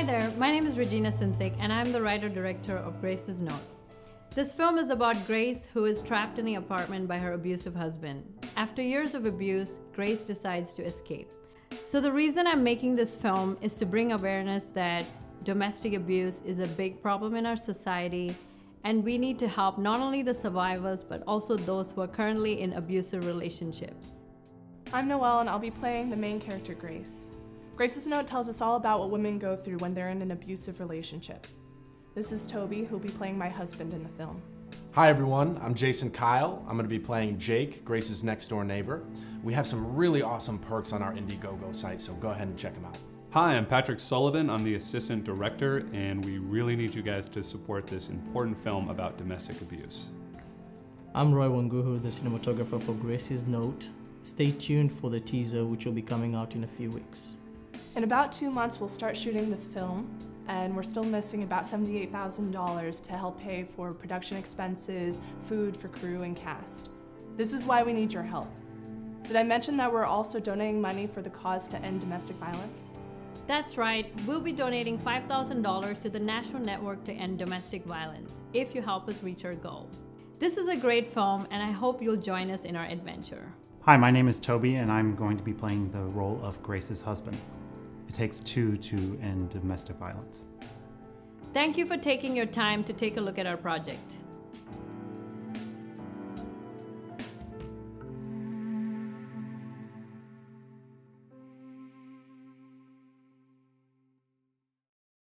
Hi there, my name is Regina Sinsek and I'm the writer-director of Grace's Note. This film is about Grace, who is trapped in the apartment by her abusive husband. After years of abuse, Grace decides to escape. So the reason I'm making this film is to bring awareness that domestic abuse is a big problem in our society, and we need to help not only the survivors but also those who are currently in abusive relationships. I'm Noelle and I'll be playing the main character, Grace. Grace's Note tells us all about what women go through when they're in an abusive relationship. This is Toby, who'll be playing my husband in the film. Hi everyone, I'm Jason Kyle. I'm going to be playing Jake, Grace's next door neighbor. We have some really awesome perks on our Indiegogo site, so go ahead and check them out. Hi, I'm Patrick Sullivan. I'm the assistant director, and we really need you guys to support this important film about domestic abuse. I'm Roy Wanguhu, the cinematographer for Grace's Note. Stay tuned for the teaser, which will be coming out in a few weeks. In about 2 months, we'll start shooting the film, and we're still missing about $78,000 to help pay for production expenses, food for crew and cast. This is why we need your help. Did I mention that we're also donating money for the cause to end domestic violence? That's right, we'll be donating $5,000 to the National Network to End Domestic Violence if you help us reach our goal. This is a great film and I hope you'll join us in our adventure. Hi, my name is Toby and I'm going to be playing the role of Grace's husband. It takes two to end domestic violence. Thank you for taking your time to take a look at our project.